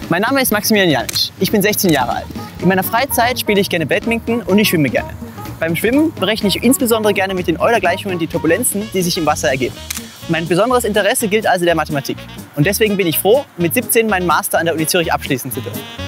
Mein Name ist Maximilian Janisch. Ich bin 16 Jahre alt. In meiner Freizeit spiele ich gerne Badminton und ich schwimme gerne. Beim Schwimmen berechne ich insbesondere gerne mit den Euler-Gleichungen die Turbulenzen, die sich im Wasser ergeben. Mein besonderes Interesse gilt also der Mathematik. Und deswegen bin ich froh, mit 17 meinen Master an der Uni Zürich abschließen zu dürfen.